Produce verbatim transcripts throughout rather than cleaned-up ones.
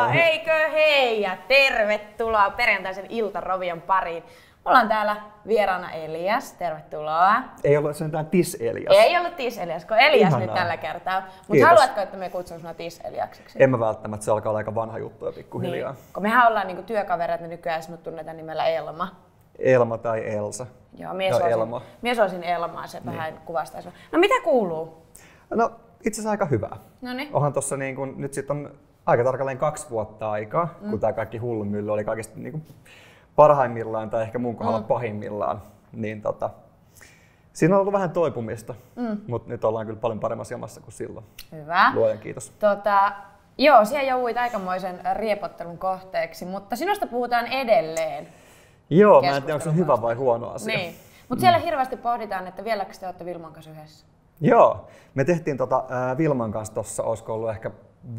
eikö hei ja tervetuloa perjantaisen iltarovion pariin. Mulla on täällä vieraana Elias, tervetuloa. Ei ollut sentään Tis-Elias. Ei ollut Tis-Elias, kun Elias Ihanaa. nyt tällä kertaa. Mutta haluatko, että me kutsun sinua Tis-Eliakseksi? En mä välttämättä, se alkaa olla aika vanha juttu jo pikkuhiljaa. Niin, kun mehän ollaan niinku työkavereita nykyään, sinut tunnetaan nimellä Elma. Elma tai Elsa. Joo, mies no, olisin, Elma. Mies olisin Elmaa, se niin. Vähän kuvastaisi. No mitä kuuluu? No itse asiassa aika hyvää. Noniin. Onhan tossa niin kun, nyt sit on aika tarkalleen kaksi vuotta aikaa, mm. kun tää kaikki hullunmylly oli kaikista niin kun parhaimmillaan tai ehkä mun kohdalla mm. pahimmillaan. Niin tota, siinä on ollut vähän toipumista, mm. mutta nyt ollaan kyllä paljon paremmassa jamassa kuin silloin. Hyvä. Luojan kiitos. Tota, joo, siellä jouduit aikamoisen riepottelun kohteeksi, mutta sinusta puhutaan edelleen. Joo, mä en tiedä, onko se hyvä vai huono asia. Niin. Mutta siellä mm. hirveästi pohditaan, että vieläkö te olette Vilman kanssa yhdessä? Joo, me tehtiin tota, äh, Vilman kanssa tuossa, olisiko ollut ehkä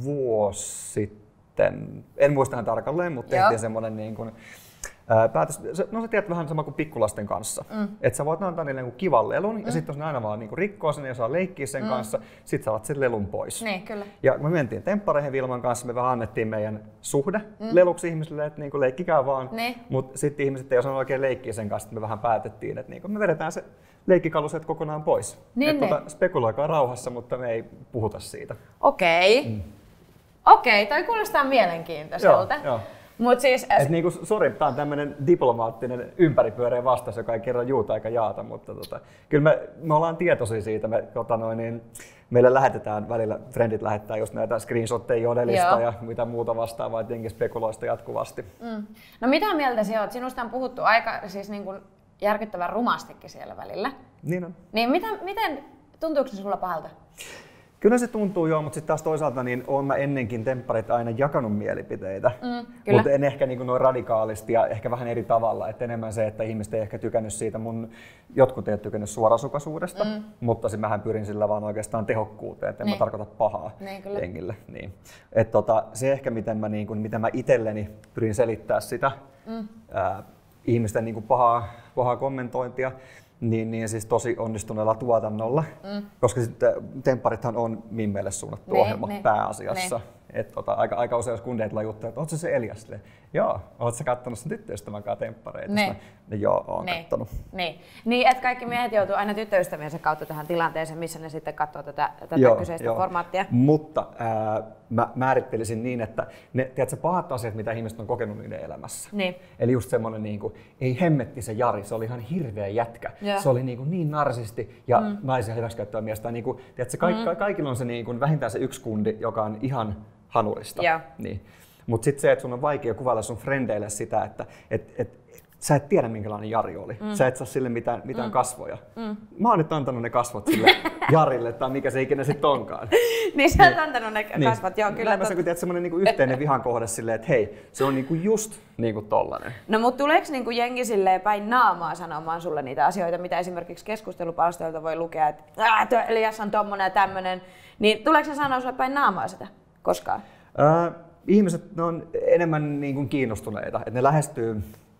vuosi sitten, en muista ihan tarkalleen, mutta tehtiin Joo. semmoinen niin kuin, äh, päätös, se, no sä tiedät vähän sama kuin pikkulasten kanssa, mm. että sä voit antaa niille niin kivan lelun mm. ja sitten jos ne aina vaan niin rikkoo sen ja saa leikkiä sen mm. kanssa, sit sä otat sen lelun pois. Niin, kyllä. Ja me mentiin temppareihin Vilman kanssa, me vähän annettiin meidän suhde mm. leluksi ihmisille, että niin leikkikää vaan, niin. Mutta sitten ihmiset ei osannut oikein leikkiä sen kanssa, että me vähän päätettiin, että niin me vedetään se leikkikaluset kokonaan pois. Niin, että niin. Tuota, spekuloikaa rauhassa, mutta me ei puhuta siitä. Okei. Okay. Mm. Okei, okay, toi kuulostaa mielenkiintoiselta. Joo, joo. Mut siis, et niinku, sori, tää on tämmönen diplomaattinen ympäripyöreä vastaus, joka ei kerro juuta eikä jaata, mutta tota, kyllä me, me ollaan tietoisia siitä. Me, tota noin, niin, meille lähetetään välillä, friendit lähettää just näitä screenshotteja Jodelista Joo. ja mitä muuta vastaavaa, tietenkin spekuloista jatkuvasti. Mm. No mitä mieltä sinä oot? Sinusta on puhuttu aika siis niin kuin järkyttävän rumastikin siellä välillä. Niin on. Niin miten, miten tuntuuko se sulla pahalta? Kyllä se tuntuu joo, mutta sitten taas toisaalta niin olen mä ennenkin tempparit aina jakanut mielipiteitä, mm, mutta en ehkä niin noin radikaalisti ja ehkä vähän eri tavalla. Et enemmän se, että ihmiset ei ehkä tykännyt siitä, mun jotkut ei ole tykännyt suorasukaisuudesta, mm. mutta sit mähän pyrin sillä vaan oikeastaan tehokkuuteen, että en niin. mä tarkoita pahaa niin, jengille. Niin. Et tota, se ehkä miten mä, niin kuin, miten mä itselleni pyrin selittää sitä mm. ää, ihmisten niin kuin pahaa, pahaa kommentointia, Niin, niin siis tosi onnistuneella tuotannolla, mm. koska sitten tempparithan on mimmeille suunnattu ne, ohjelma ne, pääasiassa. Ne. Et tota, aika, aika usein jos kundeilla juttuja, että ootko se Elias? Joo, ootko sä kattonut sen tyttöystävän kanssa temppareita? Ne. Mä, joo, oon ne. kattonut. Niin. niin, että kaikki miehet joutuu aina tyttöystäviensä kautta tähän tilanteeseen, missä ne sitten katsoo tätä, tätä joo, kyseistä joo. formaattia. Mutta ää, mä määrittelisin niin, että ne tiedätkö, pahat asiat, mitä ihmiset on kokenut niiden elämässä. Niin. Eli just semmoinen, niin kuin, ei hemmetti se Jari, se oli ihan hirveä jätkä. Joo. Se oli niin, kuin, niin narsisti ja mm. naisen hyväksikäyttöä miestä. Niin kuin, tiedätkö, ka- mm. kaikilla on se niin kuin, vähintään se yksi kundi, joka on ihan hanurista. Niin. Mutta sitten se, että sun on vaikea kuvailla sun frendeille sitä, että et, et, sä et tiedä minkälainen Jari oli. Mm. Sä et saa sille mitään, mitään mm. kasvoja. Mm. Mä oon nyt antanut ne kasvot sille Jarille, tai mikä se ikinä sitten onkaan. Niin sä oot niin. antanut ne kasvot, niin. joo kyllä. Näin mä sanoin, että semmoinen niinku yhteinen vihan kohde silleen, että hei, se on niinku just niinku tollanen. No mut tuleeko niinku jengi silleen päin naamaa sanomaan sulle niitä asioita, mitä esimerkiksi keskustelupalstoilta voi lukea, että tuo Elias on tommonen ja tämmönen. Niin tuleeko se sanoa sulle päin naamaa sitä koskaan? Äh, ihmiset ne on enemmän niin kuin kiinnostuneita, että ne lähestyy.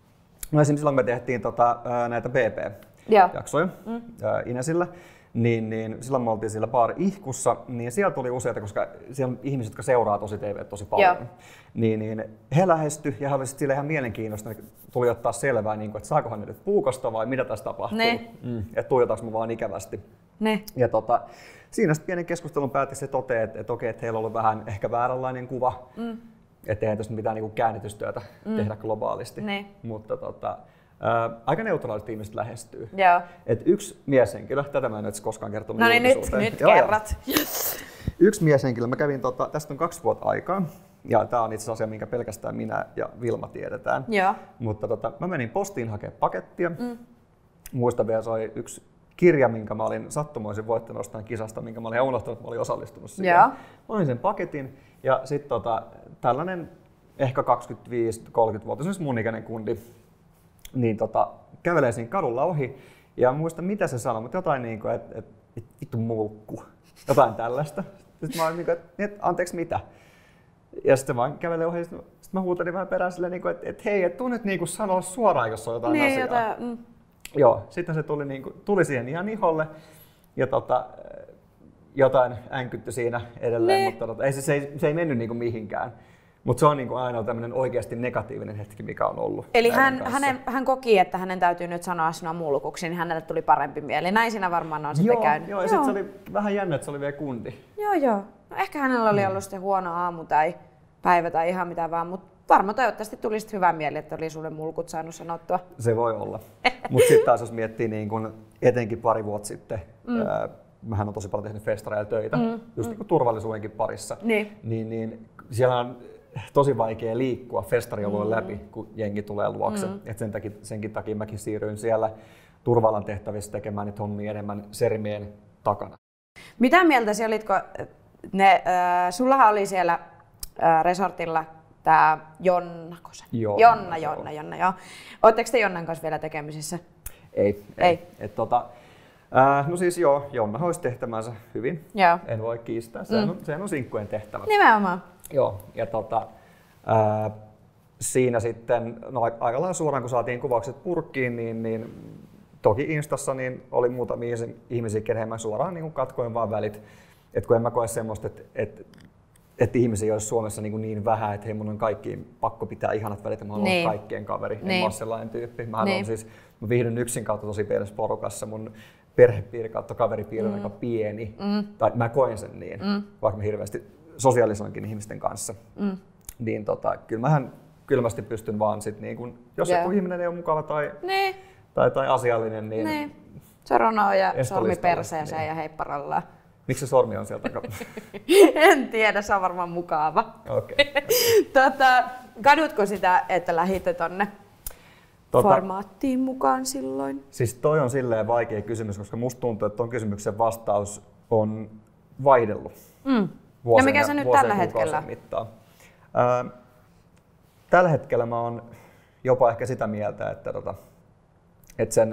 No esimerkiksi silloin me tehtiin tota, näitä B P-jaksoja mm. Inesillä, niin, niin silloin me oltiin siellä baari-ihkussa, niin siellä tuli useita, koska siellä on ihmiset, jotka seuraa tosi T V tosi paljon. Niin, niin he lähestyi ja he olivat sille ihan mielenkiinnosta, tuli ottaa selvää, niin kuin, että saakohan ne nyt puukosta vai mitä tässä tapahtuu, mm. että tuijotaanko mä vaan ikävästi. Ne. Ja tota, siinä sitten pienen keskustelun päätti se toteaa, että, että okei, että heillä on ollut vähän ehkä vääränlainen kuva, mm. että eihän tässä mitään niin käännytystyötä mm. tehdä globaalisti, ne. Mutta tota, ää, aika neutraalisti ihmiset lähestyy. Et yksi mieshenkilö, tätä mä en nyt koskaan kertonut no niin, nyt, nyt joo, kerrat. Yes. Yksi mieshenkilö, mä kävin, tota, tästä on kaksi vuotta aikaa, ja tää on itse asiassa asia, minkä pelkästään minä ja Vilma tiedetään. Joo. Mutta tota, mä menin postiin hakemaan pakettia, mm. muistan vielä se oli yksi kirja, minkä mä olin sattumoisin voittanut jostain kisasta, minkä mä olin unohtanut, että mä olin osallistunut siihen. Yeah. Mä olin sen paketin ja sitten tota, tällainen ehkä kaksikymmentäviisi kolmekymmentä-vuotias, siis mun ikäinen kundi, niin tota, kävelee siinä kadulla ohi ja muista mitä se sanoi, mutta jotain niin kuin, että et, et, vittu mulkku, jotain tällaista. Sitten mä olin niin kuin, että et, anteeksi mitä? Ja sitten vaan kävelee ohi, sitten mä huutelin vähän perään silleen, niin että et, hei, et tuu nyt niin sanoa suoraan, jos on jotain niin, asiaa. Jotain, mm. Joo, sitten se tuli, niin kuin, tuli siihen ihan iholle ja tota, jotain änkytty siinä edelleen, ne. mutta tota, ei, se, se, ei, se ei mennyt niin kuin mihinkään. Mutta se on niinku aina tämmöinen oikeasti negatiivinen hetki, mikä on ollut. Eli hän, hänen, hän koki, että hänen täytyy nyt sanoa sinua mullukuksi, niin hänelle tuli parempi mieli. Näin siinä varmaan on sitten joo, käynyt. Joo, ja sitten se oli vähän jännä, että se oli vielä kundi. Joo, joo. No ehkä hänellä oli ollut sitten huono aamu tai päivä tai ihan mitä vaan, mutta varmaan toivottavasti tuli sitten hyvä mieli, että oli sulle mulkut saanut sanottua. Se voi olla. Mutta sitten taas jos miettii niin kun etenkin pari vuotta sitten, mm. ää, mähän on tosi paljon tehnyt festareilla töitä, mm. just mm. niin turvallisuudenkin parissa, niin. Niin, niin siellä on tosi vaikea liikkua festariolojen mm. läpi, kun jengi tulee luokse. Mm. Et sen takia, senkin takia mäkin siirryin siellä turvallan tehtävissä tekemään niitä hommia enemmän sermien takana. Mitä mieltä sinä olitko, ne, äh, sullahan oli siellä äh, resortilla tää Jonna, Jonna, Jonna, Jonna, Jonna, joo. Oletteko te Jonnan kanssa vielä tekemisissä? Ei. ei. ei. Et tota, äh, no siis joo, Jonna hoisi tehtävänsä hyvin. Joo. En voi kiistää. Sehän, mm. on, sehän on sinkkujen tehtävä. Nimenomaan. Joo, ja tota, ää, siinä sitten, no aika lailla suoraan kun saatiin kuvaukset purkkiin, niin, niin toki Instassa niin oli muutamia ihmisiä, kenen mä suoraan niin katkoin vaan välit. Et kun en mä koe semmoista, että et, et ihmisiä olisi Suomessa niin, niin vähän, että hei mun on kaikkiin pakko pitää ihanat välit, mä haluan niin. olla kaikkien kaveri. Niin. En mä ole sellainen tyyppi. Mä, niin. siis, mä viihdyn yksin kautta tosi pienessä porukassa. Mun perhepiiri kautta kaveripiiri on mm. aika pieni. Mm. Tai mä koen sen niin, mm. vaikka mä hirveästi sosiaalisoinkin ihmisten kanssa, mm. niin tota, kyllä mähän kylmästi pystyn vaan sit niin kun, jos yeah. joku ihminen ei ole mukava tai, niin. tai, tai asiallinen, niin... niin. Soronoa ja sormi perseeseen niin. ja heipparallaan. Miksi se sormi on sieltä? En tiedä, se on varmaan mukava. Okay, okay. tota, kadutko sitä, että lähditte tonne tota, formaattiin mukaan silloin? Siis toi on silleen vaikea kysymys, koska musta tuntuu, että ton kysymyksen vastaus on vaihdellut. Mm. Ja mikä se nyt tällä hetkellä? Ää, tällä hetkellä mä oon jopa ehkä sitä mieltä, että, tota, että sen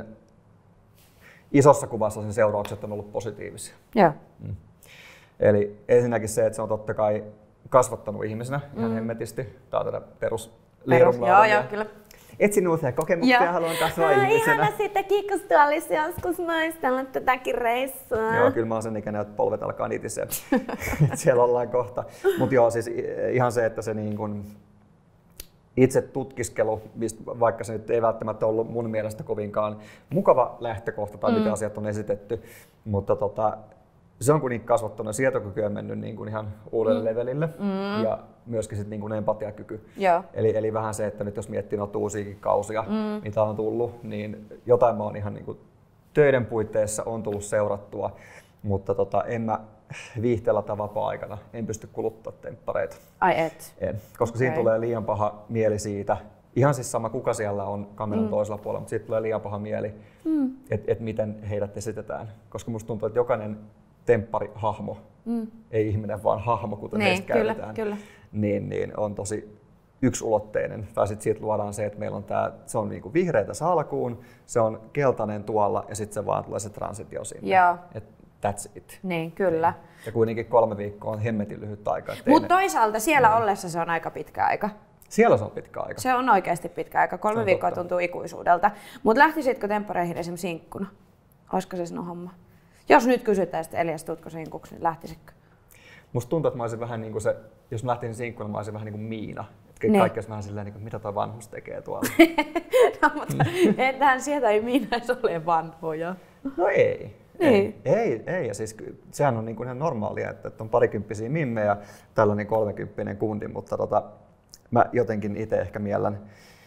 isossa kuvassa sen seuraukset on ollut positiivisia. Joo. Mm. Eli ensinnäkin se, että se on totta kai kasvattanut ihmisenä ihan mm. hemmetisti. Tää on tätä perus Joo, joo, kyllä. Etsin uusia kokemuksia ja haluan kasvaa no, ihmisenä. Ihana sitten kiikkustuolissa joskus muistella tätäkin reissua. Joo, kyllä mä oon sen ikäinen, että polvet alkaa nitisee. Siellä ollaan kohta. Mutta joo, siis ihan se, että se niin kun itse tutkiskelu, vaikka se nyt ei välttämättä ollut mun mielestä kovinkaan mukava lähtökohta tai mm. mitä asiat on esitetty, mutta tota, se on kuitenkin kasvattanut ja sietokyky on mennyt niin kuin ihan uudelle mm. levelille mm. ja myöskin sit niin kuin empatiakyky. Eli, eli vähän se, että nyt jos miettii noita uusiakin kausia, mm. mitä on tullut, niin jotain mä oon ihan niin kuin töiden puitteissa on tullut seurattua, mutta tota, en mä viihteellä tai vapaa-aikana en pysty kuluttaa temppareita. Ai et? En, koska okay. siinä tulee liian paha mieli siitä. Ihan siis sama kuka siellä on kameran mm. toisella puolella, mutta siitä tulee liian paha mieli, mm. että et miten heidät esitetään. Koska musta tuntuu, että jokainen tempparihahmo, mm. ei ihminen vaan hahmo, kuten niin, meistä kyllä, käytetään, kyllä. Niin, niin on tosi yksulotteinen. Tai sitten siitä luodaan se, että meillä on tää, se on niinku vihreätä salkuun, se on keltainen tuolla ja sitten se vaan tulee se transitio sinne. Joo. Et that's it. Niin, kyllä. Ja kuitenkin kolme viikkoa on hemmetin lyhyt aika. Mutta toisaalta siellä mm. ollessa se on aika pitkä aika. Siellä se on pitkä aika. Se on oikeasti pitkä aika. Kolme viikkoa totta. Tuntuu ikuisuudelta. Mutta lähtisitkö temppareihin esimerkiksi sinkkuna? Olisiko se sinun homma? Jos nyt kysyttäisiin, että Elias, tuutko sinkuksi, niin lähtisitkö? Musta tuntuu, että mä olisin vähän niin kuin se, jos mä lähtisin sinkkuna, mä olisin vähän niin kuin Miina. Että kaikki olisi vähän silleen, niin kuin, mitä toi vanhus tekee tuolla. No, mutta entähän sieltä ei Miina edes ole vanhoja. No ei. Niin. Ei, ei, ei. Ja siis sehän on niin kuin ihan normaalia, että on parikymppisiä mimmejä ja tällainen kolmekymppinen kundi, mutta tota, mä jotenkin itse ehkä miellän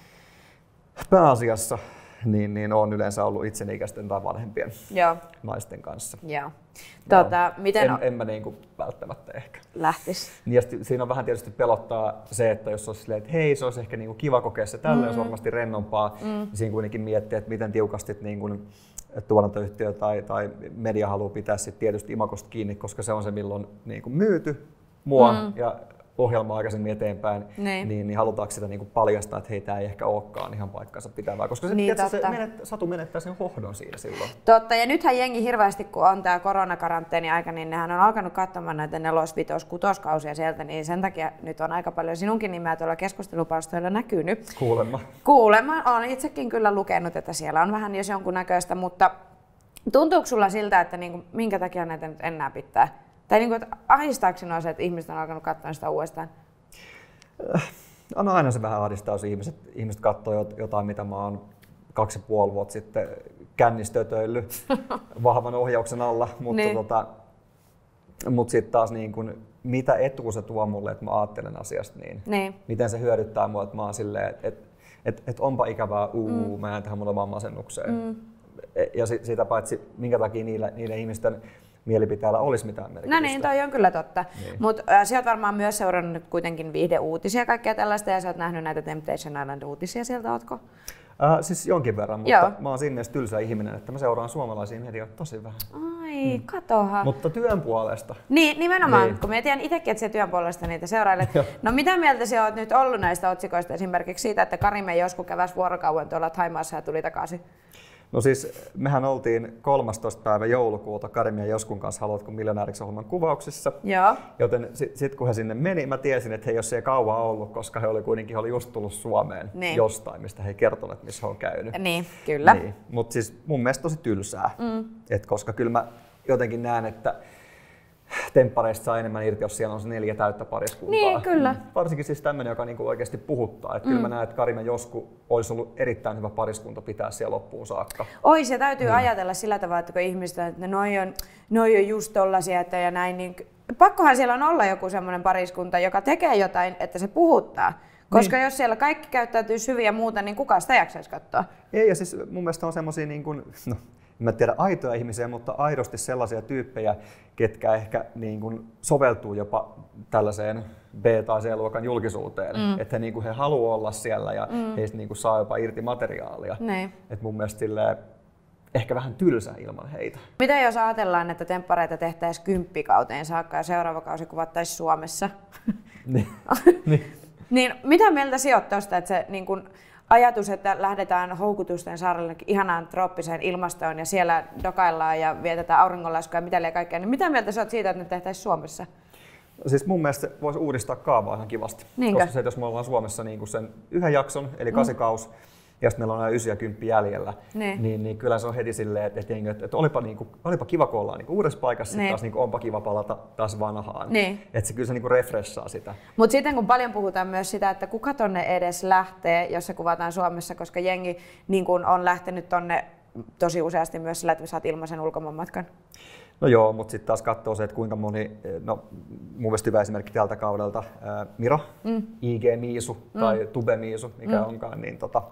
pääasiassa niin, niin olen yleensä ollut itseni ikäisten tai vanhempien Joo. naisten kanssa. Joo. Tuota, miten en, on? en mä niin kuin välttämättä ehkä. Lähtis. Niin siinä on vähän tietysti pelottaa se, että jos olisi silleen, että hei, se olisi ehkä niin kuin kiva kokea se tällä, mm. jos varmasti rennompaa, mm. niin siinä kuitenkin miettii, että miten tiukasti niin kuin tuotantoyhtiö tai, tai media haluaa pitää sit tietysti imagosta kiinni, koska se on se, milloin niin kuin myyty mua mm. ja ohjelmaa aikaisemmin eteenpäin, niin, niin, niin halutaanko sitä niin kuin paljastaa, että hei, tämä ei ehkä olekaan ihan paikkansa pitävää, koska se, niin, se menet, Satu menettää sen hohdon siinä silloin. Totta, ja nythän jengi hirveästi, kun on tämä koronakaranteeni aika, niin nehän on alkanut katsomaan näitä nelos-, vitos-, kutoskausia sieltä, niin sen takia nyt on aika paljon sinunkin nimeä tuolla keskustelupalstoilla näkynyt. Kuulemma. Kuulemma, olen itsekin kyllä lukenut, että siellä on vähän jos jonkunnäköistä, mutta tuntuuko sulla siltä, että niin kuin, minkä takia näitä nyt enää pitää? Tai niin kuin, että ahdistaako sinua se, että ihmiset on alkanut katsoa sitä uudestaan? No aina se vähän ahdistaa, jos ihmiset, ihmiset katsoo jotain, mitä mä oon kaksi ja puoli vuotta sitten kännistötöillyt vahvan ohjauksen alla, mutta niin. tota, mut sitten taas niin kun, mitä etua se tuo mulle, että mä ajattelen asiasta niin, niin. Miten se hyödyttää mua, että mä oon silleen, että et, et, et onpa ikävää, uu, mm. mä jään tähän mun omaan masennukseen. Mm. Ja sitä paitsi, minkä takia niillä, niillä ihmisten mielipiteellä olisi mitään merkitystä. No niin, toi on kyllä totta. Niin. Mutta äh, sä oot varmaan myös seurannut nyt kuitenkin viihdeuutisia ja kaikkea tällaista, ja sä oot nähnyt näitä Temptation Island-uutisia sieltä, ootko? Äh, siis jonkin verran, mutta Joo. mä oon siinä mielessä tylsä ihminen, että mä seuraan suomalaisia medioita tosi vähän. Ai, mm. katoha. Mutta työn puolesta. Niin, nimenomaan, niin. Kun mä tiedän itsekin, että sä työn puolesta niitä seurailet. No mitä mieltä sä oot nyt ollut näistä otsikoista, esimerkiksi siitä, että Karime joskus käväsi vuorokauden tuolla Thaimaassa ja tuli takaisin? No siis mehän oltiin kolmastoista päivä joulukuuta Karime ja Joskun kanssa Haluatko miljonääriksi -ohjelman kuvauksissa. Joo. Joten sitten sit kun he sinne meni, mä tiesin, että he ei ole siellä kauan ollut, koska he oli kuitenkin he oli just tullut Suomeen niin. jostain, mistä he ei kertoneet, missä he on käynyt. Niin, kyllä. Niin. Mutta siis mun mielestä tosi tylsää, mm. Et koska kyllä mä jotenkin näen, että temppareista saa enemmän irti, jos siellä on se neljä täyttä pariskuntaa. Niin, kyllä. Varsinkin siis tämmöinen, joka niinku oikeasti puhuttaa. Et mm. Kyllä mä näen, että Karime Josku olisi ollut erittäin hyvä pariskunta pitää siellä loppuun saakka. Ois, ja täytyy mm. ajatella sillä tavalla, että kun ihmiset, että noi on, noi on just tollasia että ja näin, niin pakkohan siellä on olla joku semmoinen pariskunta, joka tekee jotain, että se puhuttaa. Koska niin. Jos siellä kaikki käyttäytyy hyvin ja muuta, niin kukaan sitä jaksaisi katsoa. Ei, ja siis mun mielestä on semmosia niin kuin, no, en mä tiedä aitoja ihmisiä, mutta aidosti sellaisia tyyppejä, ketkä ehkä niin kuin soveltuu jopa tällaiseen B- tai C-luokan julkisuuteen. Mm. Että he, niin kuin, he haluaa olla siellä ja mm. heistä niin kuin, saa jopa irti materiaalia. Et mun mielestä silleen, ehkä vähän tylsä ilman heitä. Mitä jos ajatellaan, että temppareita tehtäisiin kymppikauteen saakka ja seuraava kausi kuvattaisiin Suomessa? niin. niin. Niin, mitä mieltä sinä tuosta, että se niin kun, ajatus, että lähdetään houkutusten saarelle ihanaan trooppiseen ilmastoon ja siellä dokaillaan ja vietetään auringonlaskua ja mitä liian kaikkea, niin mitä mieltä sinä olet siitä, että ne tehtäisiin Suomessa? Siis mun mielestä se voisi uudistaa kaavaa ihan kivasti. Niinkö? Koska se, että jos me ollaan Suomessa niin kuin sen yhden jakson, eli mm. kasikaus, ja sitten meillä on nämä ysi ja kymppi jäljellä, niin. Niin, niin kyllä se on heti silleen, että, että, että, että olipa, niin kuin, olipa kiva, kun ollaan niin kuin uudessa paikassa, niin. Taas niin kuin, onpa kiva palata taas vanhaan. Niin. Että se kyllä se niin kuin refreshaa sitä. Mutta sitten kun paljon puhutaan myös sitä, että kuka tonne edes lähtee, jos se kuvataan Suomessa, koska jengi niin kuin on lähtenyt tonne tosi useasti myös sillä, että saat ilmaisen ulkomaanmatkan. No joo, mutta sitten taas katsoo se, että kuinka moni, no mun mielestä hyvä esimerkki tältä kaudelta, ää, Miro, mm. I G Miisu mm. tai Tube Miisu, mikä mm. onkaan, niin tota,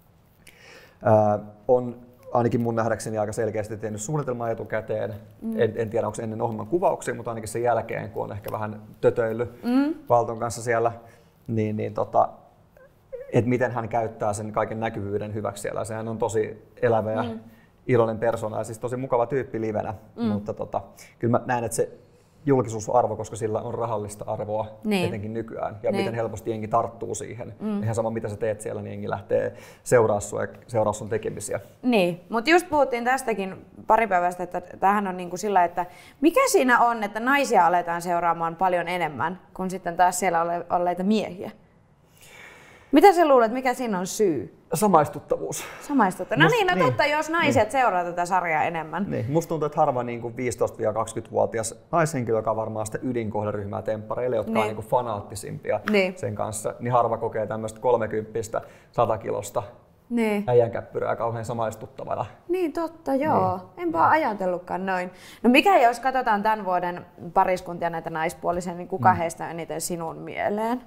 ää, on ainakin mun nähdäkseni aika selkeästi tehnyt suunnitelmaa etukäteen. Mm. En, en tiedä, onko se ennen ohjelman kuvauksia, mutta ainakin sen jälkeen, kun on ehkä vähän tötöillyt mm. Valton kanssa siellä, niin, niin tota, että miten hän käyttää sen kaiken näkyvyyden hyväksi siellä. Sehän on tosi elävä ja mm. iloinen persona ja siis tosi mukava tyyppi livenä, mm. mutta tota, kyllä mä näen, että se julkisuusarvo, koska sillä on rahallista arvoa niin. Etenkin nykyään ja niin. Miten helposti jengi tarttuu siihen. Mm. Ihan sama mitä sä teet siellä, niin jengi lähtee seuraa sua ja seuraa sun tekemisiä. Niin, mutta just puhuttiin tästäkin pari päivästä, että tämähän on niin kuin sillä, että mikä siinä on, että naisia aletaan seuraamaan paljon enemmän kuin sitten taas siellä olleita miehiä? Mitä sä luulet, mikä siinä on syy? Samaistuttavuus. Samaistuttavuus. No Must, niin, no totta, niin, jos naiset niin. Seuraa tätä sarjaa enemmän. Niin. Musta tuntuu, että harva niin viisitoista-kaksikymmentävuotias naishenkilö, joka on varmaan sitä ydinkohderyhmää temppareille, jotka niin. On niin fanaattisimpia niin. Sen kanssa, niin harva kokee tämmöistä kolmekymppistä, satakilosta niin. Äijänkäppyrää kauhean samaistuttavana. Niin totta, joo. Niin. Enpä ole ajatellutkaan noin. No mikä jos katsotaan tämän vuoden pariskuntia näitä naispuolisia, niin kuka mm. heistä eniten sinun mieleen?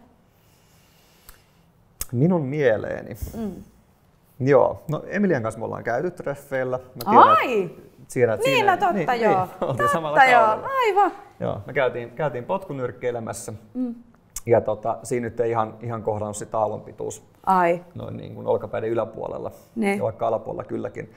Minun mieleeni. Mm. Joo, no Emilian kanssa me ollaan käyty treffeillä. Mä tiedän, ai! Tiedän, niin, siinä, no totta niin, joo. Niin, oltiin samalla totta joo, kaudella. aivan. Joo, me käytiin, käytiin potkunyrkkeilemässä. Mm. Ja tota, siinä nyt ei ihan, ihan kohdannut sitä aallon pituus. Ai. Noin niin kuin olkapäiden yläpuolella. Ne. Ja vaikka alapuolella kylläkin.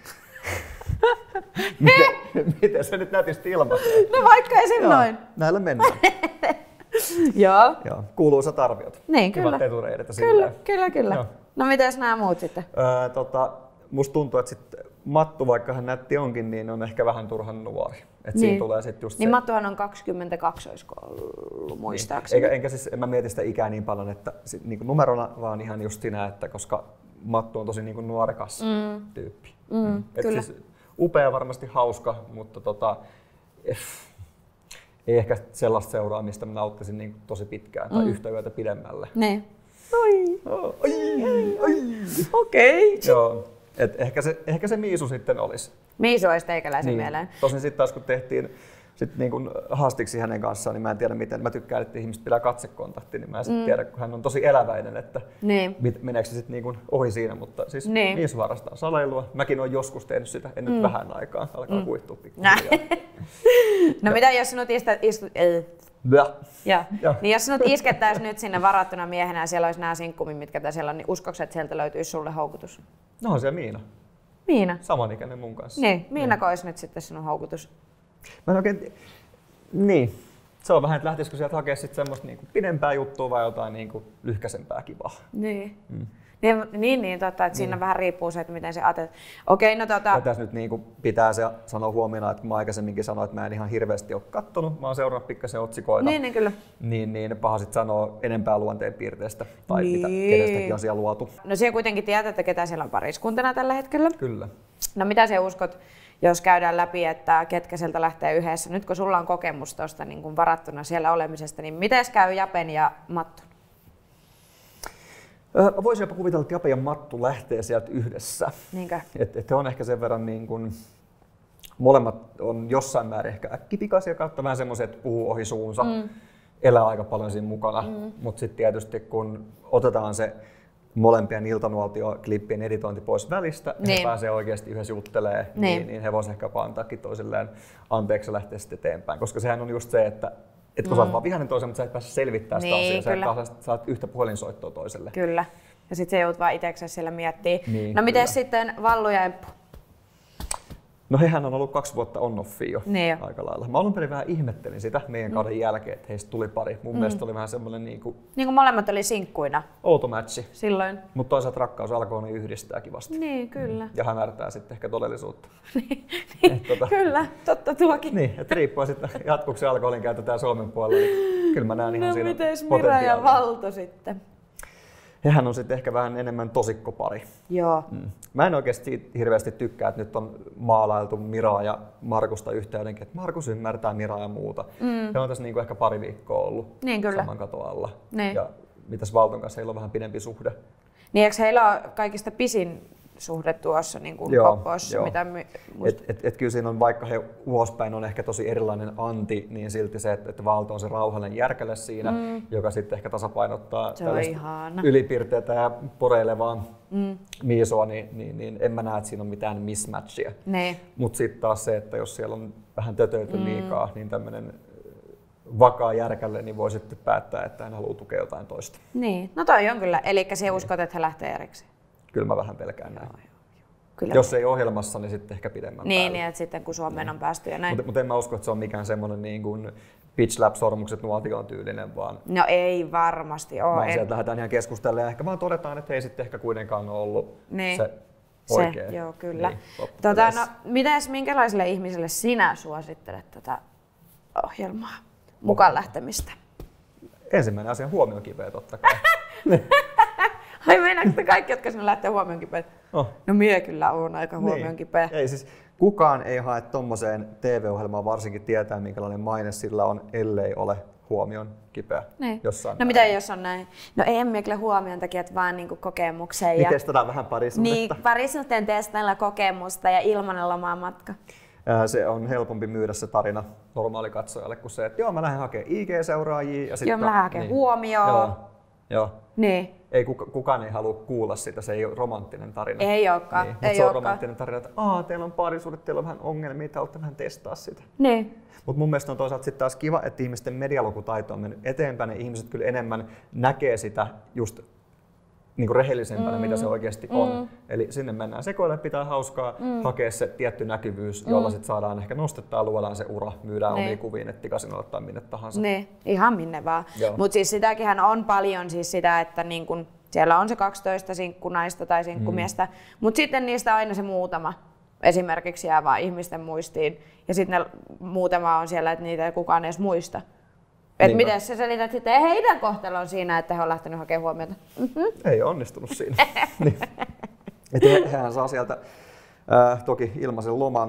miten, miten se nyt nätisti ilmaisee? No vaikka esim. Joo, noin. Näillä mennään. Joo. Joo. Kuuluisat arviot. Niin, kyllä. Hyvät etureidet ja kyllä, silleen. Kyllä, kyllä. Joo. No mitäs nämä muut sitten? Öö, tota, musta tuntuu, että sit Mattu, vaikka hän nätti onkin, niin on ehkä vähän turhan nuori. Et niin. Siinä tulee sit just niin se... Mattuhan on kaksikymmentäkaksi, olisiko ollut muistaakseni. Niin. Eikä, enkä siis, en mä mieti sitä ikää niin paljon, että sit, niin kuin numerona, vaan ihan just siinä, että koska Mattu on tosi niin kuin nuorekas mm. tyyppi. Mm, mm. Kyllä. Siis upea, varmasti hauska, mutta tota, ei ehkä sellaista seuraa, mistä mä nauttisin niin tosi pitkään tai mm. yhtä yötä pidemmälle. Ne. Oi. Oh, ai, ai. Okei. Okay. Joo. Et ehkä, se, ehkä se Miisu sitten olisi. Miisu olisi teikäläisen niin. mieleen. Tosin sitten taas kun tehtiin sit niin kun haastiksi hänen kanssaan, niin mä en tiedä miten. Mä tykkään, että ihmiset pitää katsekontakti, niin mä en sit mm. tiedä, kun hän on tosi eläväinen, että niin. meneekö se sitten niin kun ohi siinä. Mutta siis niin. Miisu harrastaa saleilua. Mäkin olen joskus tehnyt sitä, en mm. nyt vähän aikaa. Alkaa mm. kuihtua pikkuhiljaa. No mitä jos sinut istut... istut ja. Ja. Ja. Niin jos sinut iskettäisiin nyt sinne varattuna miehenä ja siellä olisi nämä sinkkumit, mitkä siellä on, niin uskoksi, että sieltä löytyisi sulle houkutus? No on siellä Miina. Miina? Samanikäinen mun kanssa. Niin, Miina niin. Olisi nyt sitten sinun houkutus? Mä en oikein... Niin. Se on vähän, että lähtisikö sieltä hakea sitten semmoista niinku pidempää juttua vai jotain niinku lyhkäisempää kivaa. Niin. Mm. Niin, niin, niin totta, että niin. Siinä vähän riippuu se, että miten se ajattelet. Okei, no tota... Ja tässä nyt niin pitää se sanoa huomiona, että mä aikaisemminkin sanoin, että mä en ihan hirveästi ole kattonut, mä oon seurannut pikkasen otsikoita. Niin, niin kyllä. Niin, niin paha sit sanoa enempää luonteenpiirteestä tai niin. Mitä kenestäkin on siellä luotu. No siellä kuitenkin tiedät, että ketä siellä on pariskuntana tällä hetkellä. Kyllä. No mitä sä uskot, jos käydään läpi, että ketkä sieltä lähtee yhdessä? Nyt kun sulla on kokemus tuosta niin kuin varattuna siellä olemisesta, niin miten käy Japen ja Mattu? Mä voisin jopa kuvitella, että Jape ja Mattu lähtee sieltä yhdessä. Niinkö? Että et he on ehkä sen verran niin kuin, molemmat on jossain määrin ehkä äkkipikaisia kautta vähän semmoisia, että puhuu ohi suunsa, mm. elää aika paljon siinä mukana. Mm. Mutta sitten tietysti kun otetaan se molempien iltanuotio-klippien editointi pois välistä niin. Ja he pääsee oikeasti yhdessä juttelemaan, niin, niin, niin he voisivat ehkä antaakin toisilleen anteeksi ja lähteä sitten eteenpäin. Koska sehän on just se, että et kun mm. sä oot vaan vihainen toisen, mutta sä et pääse selvittämään sitä niin, asiaa, sä et saat yhtä puhelinsoittoa toiselle. Kyllä. Ja sit sä joudut vaan itseksesi siellä miettimään. Niin, no miten sitten Vallu ja Emppu? No hehän on ollut kaksi vuotta on-offia jo niin aika lailla. Mä alun perin vähän ihmettelin sitä meidän kauden mm. jälkeen, että heistä tuli pari. Mun mm. mielestä oli vähän semmoinen niinku... Niin kuin molemmat oli sinkkuina. Outo matchi. Silloin. Mutta toisaalta rakkaus alkoi niin yhdistää kivasti. Niin, kyllä. Mm. Ja hämärtää sitten ehkä todellisuutta. niin, tota... Kyllä, totta tuokin. Niin, että riippuu sitten jatkuuko se alkoholin käyttö tää Suomen puolella, niin kyllä mä näen ihan no, siinä mites Mira ja Valto sitten? Hehän on sitten ehkä vähän enemmän tosikkopari. Joo. Mm. Mä en oikeasti hirveästi tykkää, että nyt on maalailtu Miraa ja Markusta yhtä jotenkin, että Markus ymmärtää Miraa ja muuta. Mm. He on tässä niinku ehkä pari viikkoa ollut niin, kyllä. saman katon alla. Niin. Ja mitäs Valton kanssa, heillä on vähän pidempi suhde. Niin eikö heillä ole kaikista pisin suhde tuossa niin kuin Popossa? Mitä my, et, et, et kyllä siinä on, vaikka he ulospäin on ehkä tosi erilainen anti, niin silti se, että, että Valto on se rauhallinen järkälle siinä, mm. joka sitten ehkä tasapainottaa ylipirteitä ja poreilevaa mm. Miisua, niin, niin, niin en mä näe, että siinä on mitään mismatchia. Mutta sitten taas se, että jos siellä on vähän tötöilty mm. liikaa, niin tämmöinen vakaa järkälle, niin voi sitten päättää, että hän haluaa tukea jotain toista. Niin, no toi on kyllä. Eli se uskot, että he lähtee erikseen? Kyllä mä vähän pelkään näin. Joo, kyllä. Jos ei ohjelmassa, niin sitten ehkä pidemmän Niin, päälle. niin että sitten kun Suomeen on päästy ja näin. Mutta mut en mä usko, että se on mikään semmoinen niin kuin pitch lap sormukset nuotioon tyylinen, vaan... No ei varmasti ole. Vaan sieltä lähdetään ihan keskustelemaan ja ehkä vaan todetaan, että ei sitten ehkä kuitenkaan ole ollut niin. se oikea. Se, joo, kyllä. Niin, tota, no, mitäs, minkälaiselle ihmiselle sinä suosittelet tätä ohjelmaa, mukaan lähtemistä? Ensimmäinen asia huomioon kipeä totta kai. Ai meinaatko kaikki, jotka sinne lähtee huomioon kipeä? Oh. No mie kyllä on aika huomioon niin. kipeä. Ei siis kukaan ei hae tommoseen T V-ohjelmaan varsinkin tietää, minkälainen maine sillä on, ellei ole huomioon kipeä. Niin. Jossain no mitä jos on näin? No ei emme kyllä huomioon takia, että vaan niinku kokemukseen. Niin ja... testataan vähän parisuhdetta. Niin, parisuhteen testailla kokemusta ja ilmanen lomamatka. Se on helpompi myydä se tarina normaalikatsojalle kuin se, että joo mä lähden hakemaan I G-seuraajia. Ja sit joo mä lähden hakemaan niin. huomioon. Joo. Joo. Niin. Ei, kukaan ei halua kuulla sitä, se ei ole romanttinen tarina. Ei olekaan. Niin. Ei se olekaan. on romanttinen tarina, että Aa, teillä on parisuhde, teillä on vähän ongelmia, te haluatte vähän testaa sitä. Niin. Mutta mun mielestä on toisaalta sitten taas kiva, että ihmisten medialukutaito on mennyt eteenpäin ja ihmiset kyllä enemmän näkee sitä just niin kuin rehellisempänä, mm. mitä se oikeasti on. Mm. Eli sinne mennään sekoille, pitää hauskaa, mm. hakea se tietty näkyvyys, jolla mm. sit saadaan ehkä nostettaa, luodaan se ura, myydään ne. omia kuvia nettikasinoille tai minne tahansa. Ne, ihan minne vaan. Mutta siis sitäkin on paljon siis sitä, että niin kun siellä on se kaksitoista sinkkunaista tai sinkkumiestä, mm. mutta sitten niistä aina se muutama esimerkiksi jää vaan ihmisten muistiin. Ja sitten muutama on siellä, että niitä ei kukaan edes muista. Et miten sä selität sitten heidän kohtalon siinä, että he on lähtenyt hakemaan huomiota? Mm-hmm. Ei onnistunut siinä. niin. Et he, hehän saa sieltä äh, toki ilmaisen loman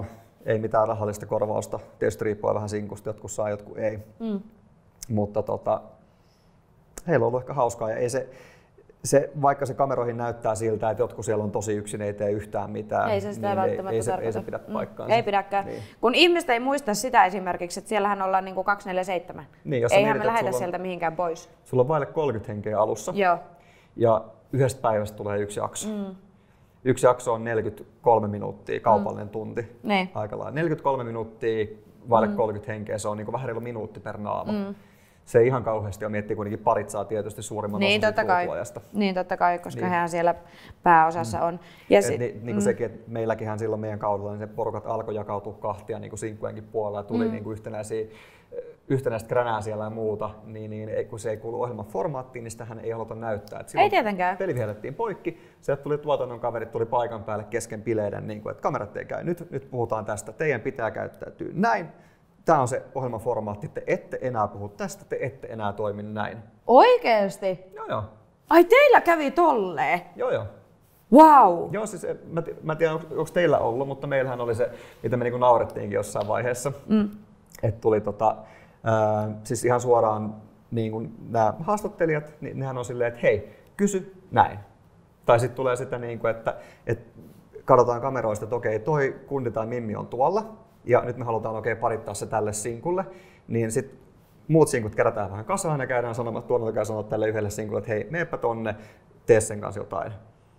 ei mitään rahallista korvausta. Tietysti riippuu vähän sinkusta, jotkut saa, jotkut ei. Mm. Mutta tota, heillä on ollut ehkä hauskaa ja ei se, se, vaikka se kameroihin näyttää siltä, että jotkut siellä on tosi yksin, ei tee yhtään mitään, ei se sitä niin välttämättä ei, ei, se, ei se pidä paikkaansa. Ei pidäkään. Niin. Kun ihmiset ei muista sitä esimerkiksi, että siellähän ollaan niinku kaksikymmentäneljä seitsemän. Niin, eihän me lähetä sieltä mihinkään pois. Sulla on vaille kolmekymmentä henkeä alussa. Joo. Ja yhdestä päivästä tulee yksi jakso. Mm. Yksi jakso on neljäkymmentäkolme minuuttia, kaupallinen mm. tunti. Ne. Aika lailla. neljäkymmentäkolme minuuttia, vaille mm. kolmekymmentä henkeä, se on niin vähän reilu minuutti per naama. Mm. Se ei ihan kauheasti ole, miettii kuitenkin parit saa tietysti suurimman niin, osan siitä ruutuajasta. Niin totta kai, koska niin. Hehän siellä pääosassa mm. on. Ja si- niin, niin kuin mm. sekin, että meilläkinhän silloin meidän kaudella niin se porukat alkoi jakautua kahtia niin kuin sinkkujenkin puolella ja tuli mm. niin kuin yhtenäisiä yhtenäistä kränää siellä ja muuta, niin, niin kun se ei kuulu ohjelman formaattiin, niin sitähän ei haluta näyttää. Ei tietenkään. Peli vihellettiin poikki, sieltä tuli tuotannon kaverit, tuli paikan päälle kesken bileiden, niin kuin, että kamerat ei käy, nyt, nyt puhutaan tästä, teidän pitää käyttäytyä näin. Tämä on se ohjelman formaatti, te ette enää puhu tästä, te ette enää toimi näin. Oikeesti? Joo joo. Ai teillä kävi tolleen? Joo joo. Wow. Joo, siis mä, mä tiedän, onko teillä ollut, mutta meillähän oli se, mitä me niinku naurettiinkin jossain vaiheessa. Mm. Että tuli tota, äh, siis ihan suoraan niin kuin nämä haastattelijat, niin nehän on silleen, että hei, kysy näin. Tai sitten tulee sitä, niin kuin, että, että katsotaan kameroista, että okei, toi kundi tai mimmi on tuolla, ja nyt me halutaan okei parittaa se tälle sinkulle, niin sitten muut sinkut kerätään vähän kasaan ja käydään sanomaan, että tuolla käy sanoa tälle yhdelle sinkulle, että hei, meepä tonne, tee sen kanssa jotain.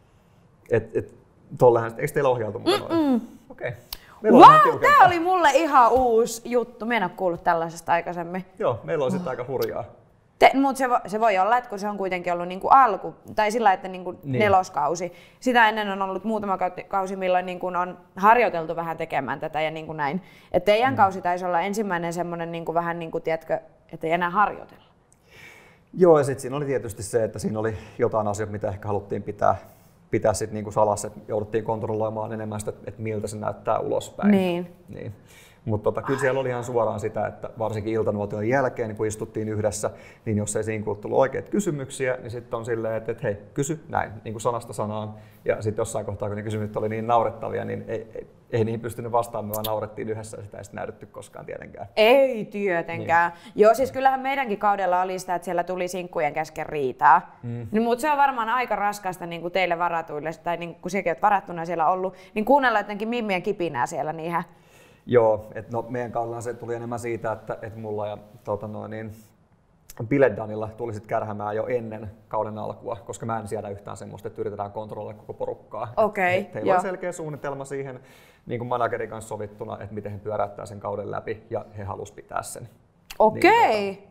Et, et, tollehan, eikö teillä ohjautu mukaan noin? Okei. Wow, tää oli mulle ihan uusi juttu. Mä en ole kuullut tällaisesta aikaisemmin. Joo, meillä on sitten oh. aika hurjaa. Mutta se, vo, se voi olla, että kun se on kuitenkin ollut niinku alku, tai sillä että niinku niin. neloskausi. Sitä ennen on ollut muutama kausi, milloin niinku on harjoiteltu vähän tekemään tätä ja niinku näin. Et teidän mm. kausi taisi olla ensimmäinen semmoinen niinku vähän niin kuin, tiedätkö, että ei enää harjoitella. Joo, ja sitten siinä oli tietysti se, että siinä oli jotain asioita, mitä ehkä haluttiin pitää. pitää sit niinku salassa, että jouduttiin kontrolloimaan enemmän sitä, että miltä se näyttää ulospäin. Niin. Niin. Mutta tota, kyllä siellä oli ihan suoraan sitä, että varsinkin iltanuotion jälkeen, kun istuttiin yhdessä, niin jos ei siinä tullut oikeita kysymyksiä, niin sitten on silleen, että, että hei, kysy näin, niin kuin sanasta sanaan. Ja sitten jossain kohtaa, kun ne kysymykset oli niin naurettavia, niin ei, ei, ei niihin pystynyt vastaamaan, vaan naurettiin yhdessä ja sitä ei sitten näytetty koskaan tietenkään. Ei tietenkään. Niin. Joo, siis kyllähän meidänkin kaudella oli sitä, että siellä tuli sinkkujen kesken riitaa. Mm. Niin, mutta se on varmaan aika raskasta niin kuin teille varatuille, tai niin, kun sekin olet varattuna siellä ollut, niin kuunnella jotenkin mimmien kipinää siellä niihin. Joo, että no, meidän kaudella se tuli enemmän siitä, että, että mulla ja tota noin, niin, Biledanilla tuli sit kärhämään jo ennen kauden alkua, koska mä en siedä yhtään semmoista, että yritetään kontrolloida koko porukkaa. Okay, heillä on selkeä suunnitelma siihen niin kuin managerin kanssa sovittuna, että miten he pyöräyttää sen kauden läpi ja he halusivat pitää sen. Okei. Okay. Niin,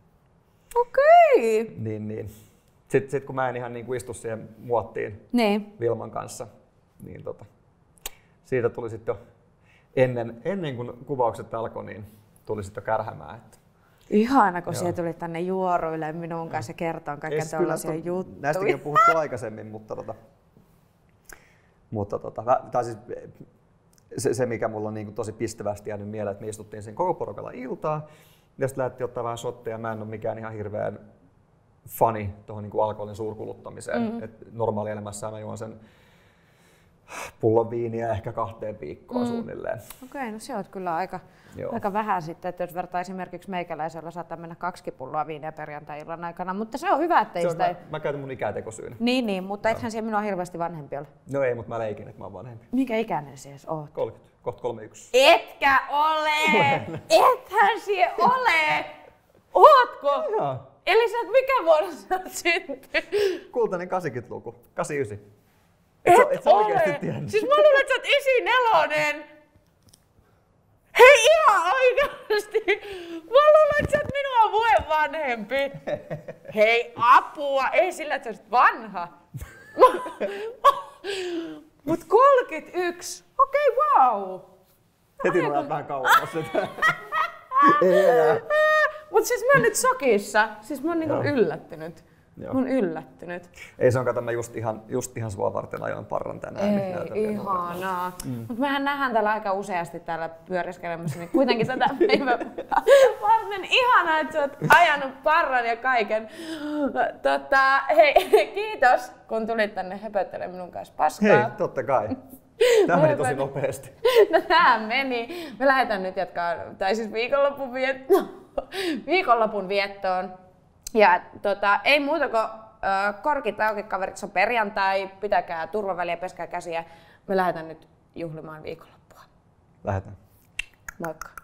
Okei. Okay. Niin, niin. Sitten sit, kun mä en ihan niin kuin istu siihen muottiin niin. Vilman kanssa, niin tota, siitä tuli sitten ennen, ennen kuin kuvaukset alkoi, niin tuli sitten kärhämään. Että ihana, kun siellä tuli tänne juoruille minun kanssa kertoon kaiken tällaisia juttuja. Näistäkin on puhuttu aikaisemmin, mutta, tota, mutta tota, tai siis se, se, mikä mulla on niin kuin tosi pistävästi jäänyt mieleen, että me istuttiin sen koko porukalla iltaa, ja sitten lähdettiin ottaa vähän shotteja. Mä en ole mikään ihan hirveän fani tuohon niin kuin alkoholin suurkuluttamiseen. Mm-hmm. Et normaalielämässä mä juon sen pullon viiniä ehkä kahteen viikkoon mm. suunnilleen. Okei, okay, no se on kyllä aika, aika vähän sitten, että jos vertaa esimerkiksi meikäläisellä saattaa mennä kaksi pulloa viiniä perjantai-illan aikana, mutta se on hyvä, että ei sitä... Mä, mä käytän mun ikätekosyynä. Niin, niin, mutta no. Ethän siellä minua hirveästi vanhempi ole. No ei, mutta mä leikin, että mä oon vanhempi. Mikä ikäinen siis oot? kolmekymmentä, kohta kolmekymmentäyksi. Etkä ole! Ethän sie ole! Ootko? Joo. Eli sä oot mikä vuonna sä oot syntynyt? Kultainen kahdeksankymmentäluku, kahdeksankymmentäyhdeksän. Et, et, et ole! Siis mä luulen, että sä oot yhdeksänkymmentäneljä. Hei ihan oikeasti! Mä luulen, että sä oot minua vuoden vanhempi. Hei apua! Ei sillä, että sä oot vanha. Mut kolmekymmentäyksi. Okei, okay, wow! Heti mä vähän kauemmas sitä. Ei enää. Mut siis mä oon nyt shokissa. Siis mä oon niinku yllättynyt. Joo. Mä oon yllättynyt. Ei se on, kato, mä just ihan, just ihan sua varten ajoin parran tänään. Ei, niin ihanaa. Mm. Mut mehän nähdään täällä aika useasti täällä pyöriskelemässä, niin kuitenkin tätä päivää varten ihanaa, että sä oot ajanut parran ja kaiken. Tota, hei, kiitos kun tulit tänne höpöttelemään minun kanssa paskaa. Hei, totta kai. Tämä meni tosi nopeasti. No tää meni. Me lähdetään nyt jatkaa, tai siis viikonlopun, viet... viikonlopun viettoon. Ja tota, ei muuta kuin äh, korkit auki, kaverit, se on perjantai, pitäkää turvaväliä, peskää käsiä. Me lähdetään nyt juhlimaan viikonloppua. Lähdetään. Moikka.